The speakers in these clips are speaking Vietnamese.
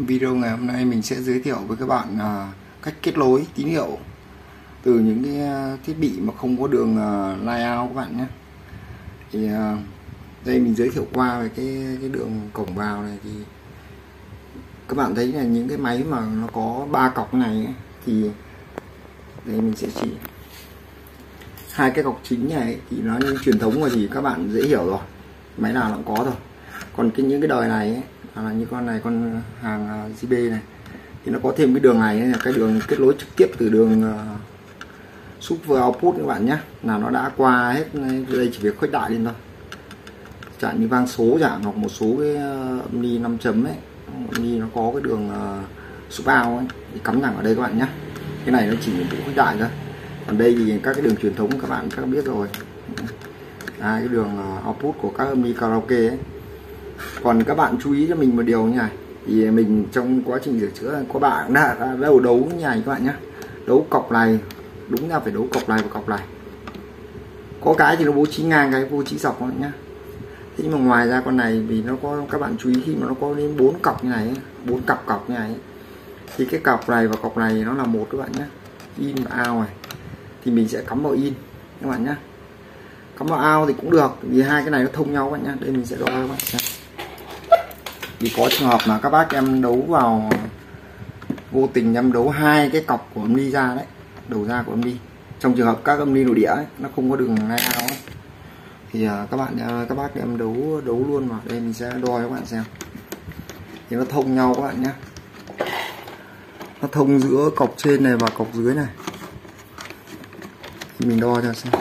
Video ngày hôm nay mình sẽ giới thiệu với các bạn cách kết nối tín hiệu từ những cái thiết bị mà không có đường line out các bạn nhé. Thì đây mình giới thiệu qua về cái đường cổng vào này, thì các bạn thấy là những cái máy mà nó có 3 cọc này ấy, thì đây mình sẽ chỉ hai cái cọc chính này thì nó như truyền thống rồi thì các bạn dễ hiểu rồi, máy nào nó cũng có rồi. Còn những cái đời này ấy, là như con này, con hàng JB này, thì nó có thêm cái đường này là cái đường kết nối trực tiếp từ đường super output các bạn nhé, là nó đã qua hết đây, chỉ việc khuếch đại lên thôi, chẳng như vang số chẳng hoặc một số cái âm ly 5 chấm ấy, âm ly nó có cái đường super out ấy thì cắm thẳng ở đây các bạn nhé. Cái này nó chỉ nhiệm vụ khuếch đại thôi, còn đây thì các cái đường truyền thống các bạn biết rồi, cái đường output của các âm ly karaoke ấy. Còn các bạn chú ý cho mình một điều như này, thì mình trong quá trình sửa chữa có bạn đã đấu như này các bạn nhé, đấu cọc này, đúng ra phải đấu cọc này và cọc này, có cái thì nó bố trí ngang, cái bố trí dọc các bạn nhé. Thế nhưng mà ngoài ra con này vì nó có, các bạn chú ý khi mà nó có đến 4 cọc như này, 4 cặp như này, thì cái cọc này và cọc này nó là một các bạn nhé, in và out này, thì mình sẽ cắm vào in các bạn nhé, cắm vào out thì cũng được, vì hai cái này nó thông nhau các bạn nhé. Đây mình sẽ đo các bạn xem. Vì có trường hợp mà các bác em đấu vào vô tình em đấu hai cái cọc của âm ly ra đấy, đầu ra của âm ly, trong trường hợp các âm ly nội địa ấy, nó không có đường line out ấy, thì các bác em đấu luôn vào đây, mình sẽ đo cho các bạn xem thì nó thông nhau các bạn nhé, nó thông giữa cọc trên này và cọc dưới này, thì mình đo cho xem.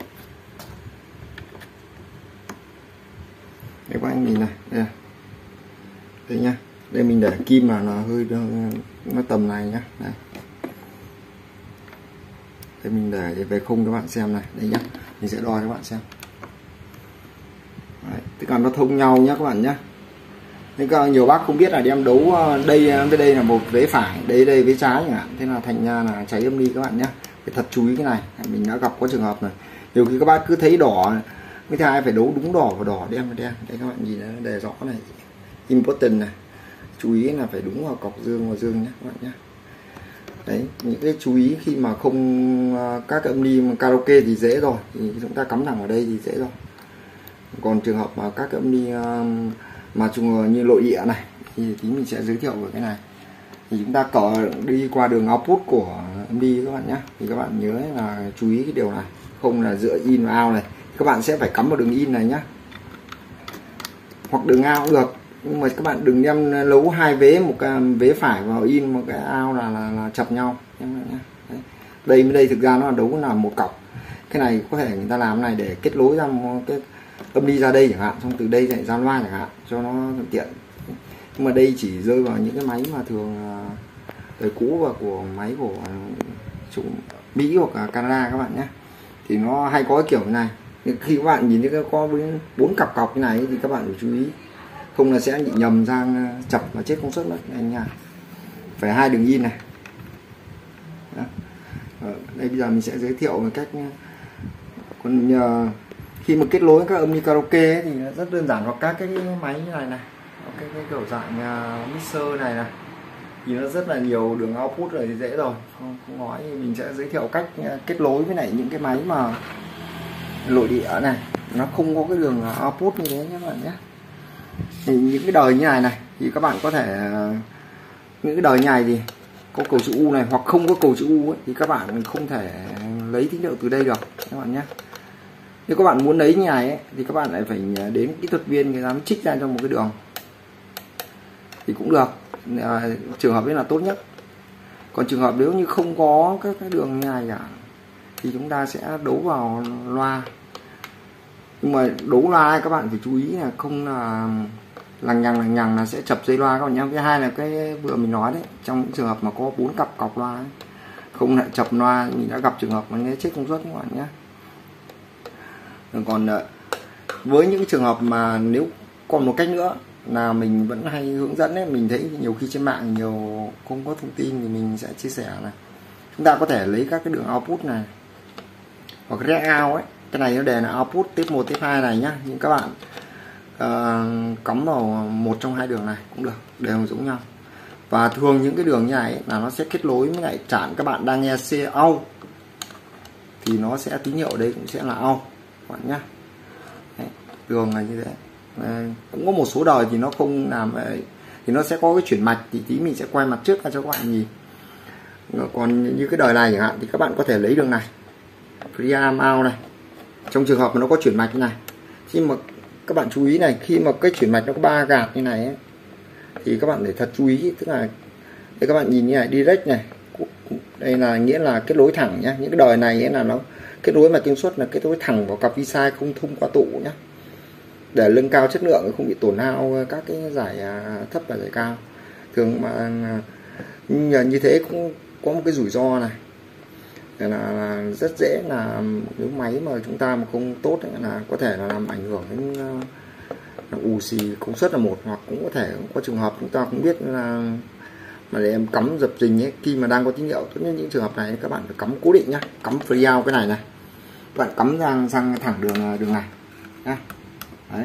Đấy các anh nhìn này, đây nhá, đây mình để kim mà nó hơi nó tầm này nhá, đây mình để về không các bạn xem này, đây nhá, mình sẽ đo cho các bạn xem. Đấy, tức là nó thông nhau nhá các bạn nhá. Nên nhiều bác không biết là đem đấu đây với đây là một vế phải, đây vế trái chẳng hạn, thế là thành ra là cháy âm ly các bạn nhá. Phải thật chú ý cái này, mình đã gặp có trường hợp này, nhiều khi các bác cứ thấy đỏ mới thứ hai phải đấu đúng đỏ và đỏ, đen và đen. Đây các bạn nhìn nó đề rõ này, important này, chú ý là phải đúng vào cọc dương và dương nhé các bạn nhé. Đấy, những cái chú ý khi mà không các âm ly karaoke thì dễ rồi, thì chúng ta cắm thẳng ở đây thì dễ rồi. Còn trường hợp mà các âm ly mà như nội địa này thì tí mình sẽ giới thiệu về cái này, thì chúng ta đi qua đường output của âm ly các bạn nhé, thì các bạn nhớ là chú ý cái điều này, không là dựa in và out này, các bạn sẽ phải cắm vào đường in này nhé, hoặc đường out cũng được, nhưng mà các bạn đừng đem lấu hai vế, một cái vế phải vào in, một cái out là chập nhau. Đấy. Đây thực ra nó là đấu là một cọc, cái này có thể người ta làm này để kết nối ra một cái âm ly ra đây chẳng hạn, xong từ đây lại ra loa chẳng hạn cho nó thuận tiện. Nhưng mà đây chỉ rơi vào những cái máy mà thường đời cũ và của máy của chủ Mỹ hoặc Canada các bạn nhé, thì nó hay có cái kiểu này. Khi các bạn nhìn thấy có 4 cọc như này thì các bạn phải chú ý, không là sẽ bị nhầm sang chập và chết công suất mất anh nha. Phải hai đường in này. Đây bây giờ mình sẽ giới thiệu về cách. Còn khi mà kết nối các âm ly karaoke ấy, thì nó rất đơn giản, hoặc các cái máy như này cái kiểu dạng mixer này thì nó rất là nhiều đường output rồi thì dễ rồi, không nói. Mình sẽ giới thiệu cách kết nối với lại những cái máy mà nội địa này, nó không có cái đường output như thế nhé các bạn nhé. Thì những cái đời như này thì các bạn có thể, những cái đời như này thì có cầu chữ U này hoặc không có cầu chữ U ấy, thì các bạn không thể lấy tín hiệu từ đây được các bạn nhé. Nếu các bạn muốn lấy như này ấy, thì các bạn lại phải đến kỹ thuật viên, người ta mới trích ra cho một cái đường thì cũng được, trường hợp ấy là tốt nhất. Còn trường hợp nếu như không có các cái đường như này cả thì chúng ta sẽ đấu vào loa, nhưng mà đấu loa các bạn phải chú ý là không là lằng nhằng là sẽ chập dây loa các bạn nhé. Thứ hai là cái vừa mình nói đấy, trong những trường hợp mà có 4 cọc loa ấy, không lại chập loa, mình đã gặp trường hợp mà nghe chết công suất các bạn nhé. Còn với những trường hợp mà nếu còn một cách nữa là mình vẫn hay hướng dẫn ấy, mình thấy nhiều khi trên mạng nhiều không có thông tin thì mình sẽ chia sẻ này. Chúng ta có thể lấy các cái đường output này hoặc rack out ấy, cái này nó đề là output tiếp 1 tiếp 2 này nhá, nhưng các bạn cắm vào một trong hai đường này cũng được, đều giống nhau. Và thường những cái đường như này ấy, là nó sẽ kết nối với lại chản các bạn đang nghe C out thì nó sẽ tín hiệu đấy cũng sẽ là out các bạn nhá. Đấy, đường là như thế. Cũng có một số đời thì nó không làm thì nó sẽ có cái chuyển mạch, thì tí mình sẽ quay mặt trước ra cho các bạn nhìn. Còn như cái đời này chẳng hạn thì các bạn có thể lấy đường này preamp out này, trong trường hợp mà nó có chuyển mạch như này. Khi mà các bạn chú ý này, khi mà cái chuyển mạch nó có 3 gạt như này ấy, thì các bạn phải thật chú ý, tức là đây các bạn nhìn như này, direct này, đây là nghĩa là kết nối thẳng nhá. Những cái đời này ấy là nó kết nối mạch kinh suất là kết nối thẳng vào cặp vi sai, không thông qua tụ nhá, để nâng cao chất lượng, không bị tổn hao các cái giải thấp và giải cao. Thường mà như thế cũng có một cái rủi ro này, là rất dễ là nếu máy mà chúng ta mà không tốt ấy, là có thể là làm ảnh hưởng đến ù xì công suất là một, hoặc cũng có thể có trường hợp chúng ta cũng biết là mà để em cắm dập dình ấy, khi mà đang có tín hiệu, tốt nhất những trường hợp này các bạn phải cắm cố định nhá, cắm free out cái này này, các bạn cắm sang thẳng đường này nhá. Đấy.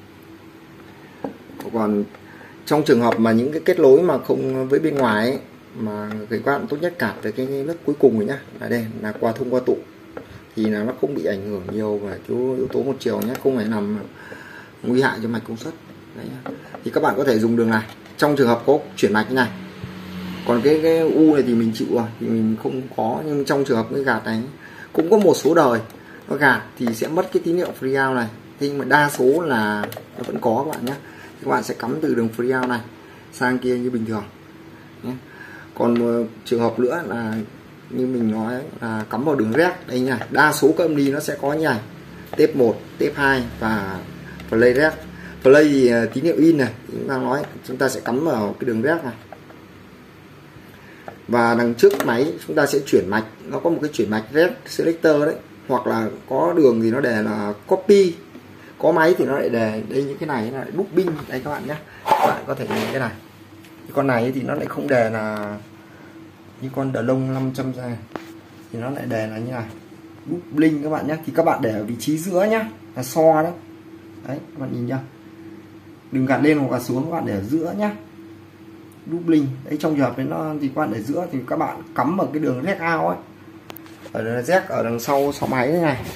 Còn trong trường hợp mà những cái kết nối mà không với bên ngoài ấy, mà các bạn tốt nhất cạp tới cái lớp cuối cùng rồi nhá, là đây là thông qua tụ, thì là nó không bị ảnh hưởng nhiều về yếu tố một chiều nhé, không phải làm nguy hại cho mạch công suất. Đấy nhá. Thì các bạn có thể dùng đường này trong trường hợp có chuyển mạch như này. Còn cái u này thì mình chịu rồi, thì mình không có, nhưng trong trường hợp cái gạt này cũng có một số đời nó gạt thì sẽ mất cái tín hiệu free out này, thế nhưng mà đa số là nó vẫn có các bạn nhé. Các bạn sẽ cắm từ đường free out này sang kia như bình thường nhé. Còn trường hợp nữa là như mình nói là cắm vào đường rec đây nha, đa số các âm ly nó sẽ có như này, tép 1, tép 2 và play rec. Play thì tín hiệu in này, chúng ta nói chúng ta sẽ cắm vào cái đường rec này, và đằng trước máy chúng ta sẽ chuyển mạch, nó có một cái chuyển mạch rec selector đấy, hoặc là có đường thì nó đề là copy, có máy thì nó lại đề đây những cái này là looping đây các bạn nhé. Các bạn có thể nhìn cái này, con này thì nó lại không đề là như con đờ lông 500 ra, thì nó lại đề là như này, looping các bạn nhé. Thì các bạn để ở vị trí giữa nhá, là so đấy, đấy các bạn nhìn nhá, đừng gạt lên hoặc gạt xuống, các bạn để ở giữa nhá, looping đấy. Trong trường hợp đấy nó thì các bạn để giữa thì các bạn cắm vào cái đường rec out ấy, ở rec ở đằng sau máy thế này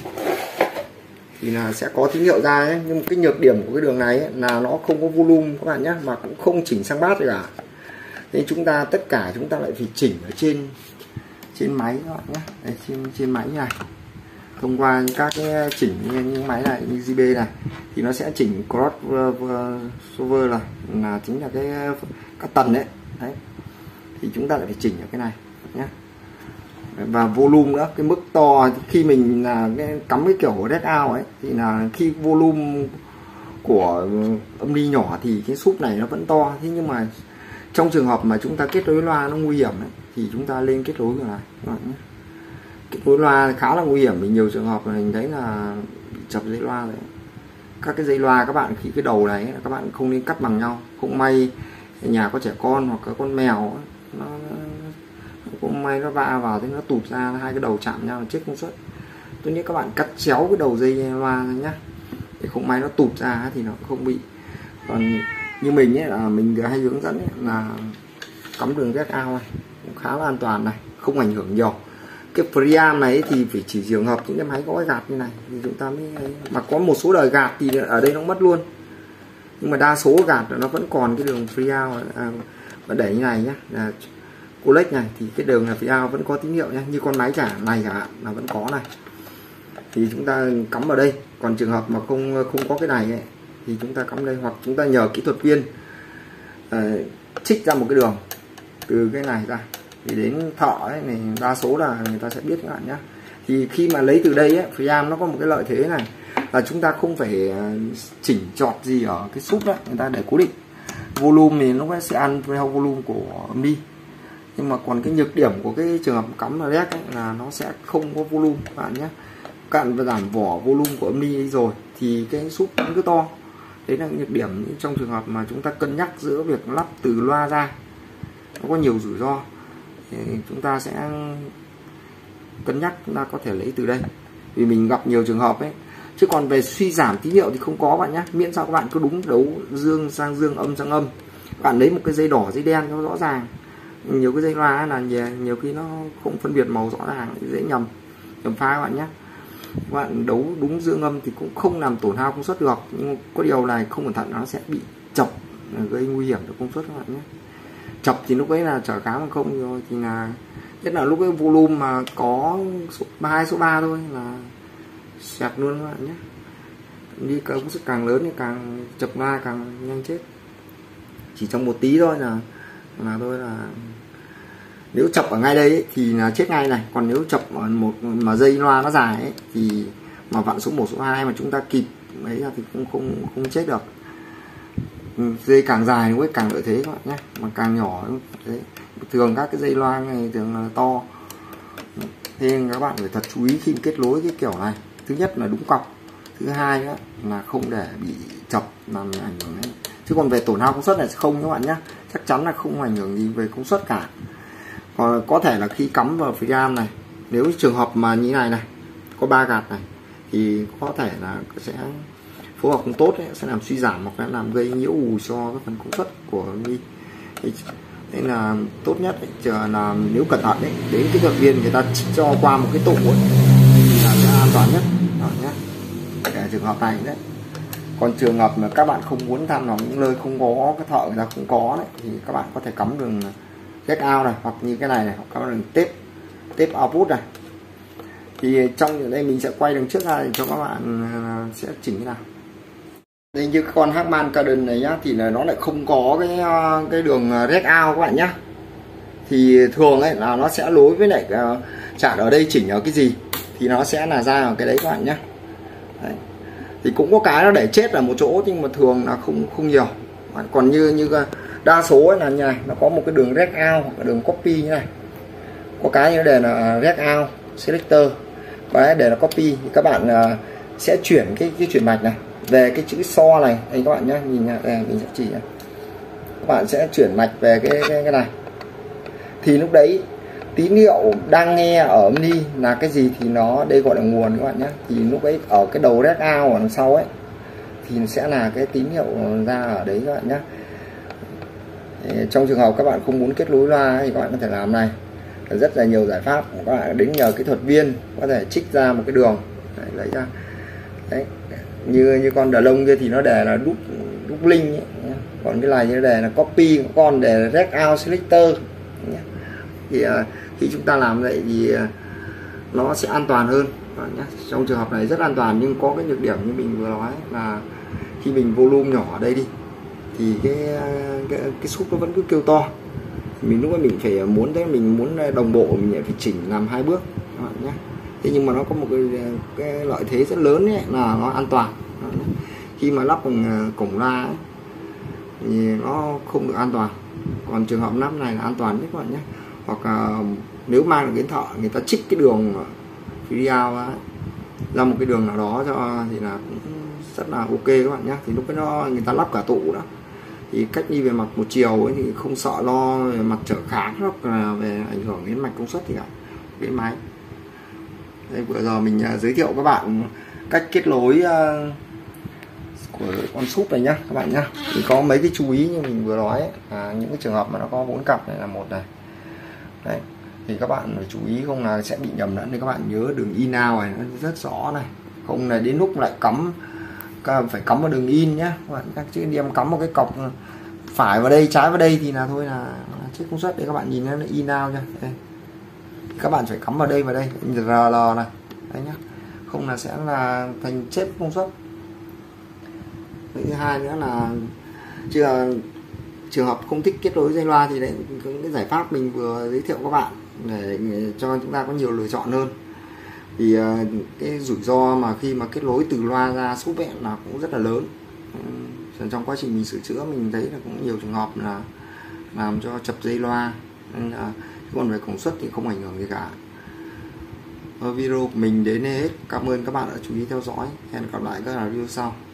thì là sẽ có tín hiệu ra ấy. Nhưng cái nhược điểm của cái đường này ấy, là nó không có volume các bạn nhé, mà cũng không chỉnh sang bass gì cả. Nên chúng ta tất cả chúng ta lại phải chỉnh ở trên máy các bạn nhé. Đây, trên máy này, thông qua các cái chỉnh những máy này như JB này thì nó sẽ chỉnh crossover là chính là các tần đấy. Đấy thì chúng ta lại phải chỉnh ở cái này nhé. Và volume nữa, cái mức to khi mình là cắm cái kiểu red out ấy, thì là khi volume của âm ly nhỏ thì cái súp này nó vẫn to. Thế nhưng mà trong trường hợp mà chúng ta kết nối loa nó nguy hiểm ấy, thì chúng ta lên kết nối này kết nối loa khá là nguy hiểm. Vì nhiều trường hợp mình thấy là bị chập dây loa đấy. Các cái dây loa các bạn khi cái đầu này ấy, các bạn không nên cắt bằng nhau, không may nhà có trẻ con hoặc có con mèo ấy, nó không may nó va vào thì nó tụt ra, hai cái đầu chạm nhau chết công suất. Tốt nhất các bạn cắt chéo cái đầu dây loa ra nhá, để không may nó tụt ra thì nó không bị. Còn như mình ấy là mình hay hướng dẫn ấy, là cắm đường rec out này cũng khá là an toàn này, không ảnh hưởng nhiều. Cái preamp này thì phải chỉ trường hợp những cái máy có cái gạt như này thì chúng ta mới, mà có một số đời gạt thì ở đây nó mất luôn, nhưng mà đa số gạt nó vẫn còn cái đường free out và để như này nhá, là collect này thì cái đường là free out vẫn có tín hiệu nhá, như con máy này chẳng hạn là vẫn có này, thì chúng ta cắm vào đây. Còn trường hợp mà không có cái này ấy, thì chúng ta cắm đây, hoặc chúng ta nhờ kỹ thuật viên trích ra một cái đường từ cái này ra thì đến thợ ấy này, đa số là người ta sẽ biết các bạn nhé. Thì khi mà lấy từ đây ấy, preamp nó có một cái lợi thế này là chúng ta không phải chỉnh chọt gì ở cái súp đó, người ta để cố định volume thì nó sẽ ăn theo volume của âm ly. Nhưng mà còn cái nhược điểm của cái trường hợp cắm vào rec ấy, là nó sẽ không có volume các bạn nhé. Cạn và giảm vỏ volume của âm ly đi rồi thì cái súp vẫn cứ to. Đấy là nhược điểm trong trường hợp mà chúng ta cân nhắc giữa việc lắp từ loa ra, nó có nhiều rủi ro, thì chúng ta sẽ cân nhắc chúng ta có thể lấy từ đây, vì mình gặp nhiều trường hợp ấy. Chứ còn về suy giảm tín hiệu thì không có bạn nhé, miễn sao các bạn cứ đúng đấu dương sang dương, âm sang âm, các bạn lấy một cái dây đỏ dây đen cho rõ ràng. Nhiều cái dây loa là nhiều khi nó không phân biệt màu rõ ràng, dễ nhầm pha các bạn nhé. Các bạn đấu đúng dương âm thì cũng không làm tổn hao công suất được, nhưng có điều này không cẩn thận nó sẽ bị chập, gây nguy hiểm cho công suất các bạn nhé. Chập thì lúc ấy là trở cá bằng không rồi, thì là nhất là lúc ấy volume mà có số 2 số 3 thôi là xẹt luôn các bạn nhé. Đi công suất càng lớn thì càng chập loa càng nhanh chết. Chỉ trong một tí thôi là nếu chập ở ngay đây ấy, thì là chết ngay này. Còn nếu chập ở một mà dây loa nó dài ấy, thì mà vặn số 1 số 2 mà chúng ta kịp ấy ra thì cũng không chết được. Dây càng dài nó càng lợi thế các bạn nhé, mà càng nhỏ đấy. Thường các cái dây loa này thường là to, thế nên các bạn phải thật chú ý khi kết nối cái kiểu này. Thứ nhất là đúng cọc, thứ hai nữa là không để bị chập làm ảnh hưởng đấy. Chứ còn về tổn hao công suất này không các bạn nhé, chắc chắn là không ảnh hưởng gì về công suất cả. Còn có thể là khi cắm vào preamp này, nếu trường hợp mà như này này có 3 gạt này thì có thể là sẽ phối hợp không tốt ấy, sẽ làm suy giảm hoặc là làm gây nhiễu ù cho cái phần công suất của mi. Nên là tốt nhất ấy, chờ là nếu cẩn thận ấy, đến kỹ thuật viên người ta cho qua một cái tủ ấy, thì là sẽ an toàn nhất nhé. Để trường hợp này đấy. Còn trường hợp mà các bạn không muốn tham vào những nơi không có cái thợ người ta không có đấy, thì các bạn có thể cắm đường jack out này, hoặc như cái này hoặc các đường tape output này. Thì trong đây mình sẽ quay đường trước ra để cho các bạn sẽ chỉnh cái nào. Đây như con Harman Kardon này nhá, thì là nó lại không có cái đường jack out các bạn nhá. Thì thường ấy là nó sẽ nối với lại chart ở đây chỉnh ở cái gì thì nó sẽ là ra ở cái đấy các bạn nhá. Đấy. Thì cũng có cái nó để chết ở một chỗ nhưng mà thường là không nhiều. Còn như đa số ấy là như này, nó có một cái đường jack out hoặc là đường copy như này. Có cái như đề là jack out selector, có cái đề là copy, thì các bạn sẽ chuyển cái chuyển mạch này về cái chữ so này đây các bạn nhé, nhìn đây mình sẽ chỉ này. Các bạn sẽ chuyển mạch về cái này, thì lúc đấy tín hiệu đang nghe ở mini là cái gì thì nó đây gọi là nguồn các bạn nhé. Thì lúc ấy ở cái đầu jack out ở đằng sau ấy thì sẽ là cái tín hiệu ra ở đấy các bạn nhé. Trong trường hợp các bạn không muốn kết nối loa thì các bạn có thể làm này, rất là nhiều giải pháp. Các bạn đến nhờ kỹ thuật viên có thể trích ra một cái đường đấy, lấy ra đấy. Như con đờ lông kia thì nó để là đúc link ấy. Còn cái này như đề là copy, con để là jack out selector. Thì khi chúng ta làm vậy thì nó sẽ an toàn hơn nhé. Trong trường hợp này rất an toàn, nhưng có cái nhược điểm như mình vừa nói là khi mình volume nhỏ ở đây đi thì cái súp nó vẫn cứ kêu to. Mình lúc ấy mình phải mình muốn đồng bộ, mình phải chỉnh làm 2 bước các bạn nhé. Thế nhưng mà nó có một cái lợi thế rất lớn ấy, là nó an toàn. Khi mà lắp bằng cổng loa ấy, thì nó không được an toàn. Còn trường hợp lắp này là an toàn nhất các bạn nhé. Hoặc nếu mang được đến thợ người ta trích cái đường video ra một cái đường nào đó cho thì là cũng rất là ok các bạn nhé. Thì lúc ấy người ta lắp cả tủ đó, thì cách đi về mặt một chiều ấy thì không sợ lo về mặt trở kháng hoặc là về ảnh hưởng đến mạch công suất thì cả cái máy. Đây, vừa giờ mình giới thiệu các bạn cách kết nối của con súp này nhá các bạn nhá. Thì có mấy cái chú ý như mình vừa nói ấy, những cái trường hợp mà nó có 4 cặp này là một này đấy, thì các bạn phải chú ý không là sẽ bị nhầm lẫn. Thì các bạn nhớ đường in out này nó rất rõ này, không là đến lúc lại cắm phải cắm vào đường in nhá các bạn, chứ đi em cắm một cái cọc phải vào đây trái vào đây thì là thôi là chết công suất. Để các bạn nhìn nó in out nha. Đây. Các bạn phải cắm vào đây RL này đấy nhá, không là sẽ là thành chết công suất. Thứ hai nữa là trường hợp không thích kết nối dây loa thì đấy cái giải pháp mình vừa giới thiệu các bạn để cho chúng ta có nhiều lựa chọn hơn. Thì cái rủi ro mà khi mà kết nối từ loa ra súp ấy là cũng rất là lớn. Trong quá trình mình sửa chữa mình thấy là cũng nhiều trường hợp là làm cho chập dây loa. Nên còn về công suất thì không ảnh hưởng gì cả. Video của mình đến hết. Cảm ơn các bạn đã chú ý theo dõi. Hẹn gặp lại các video sau.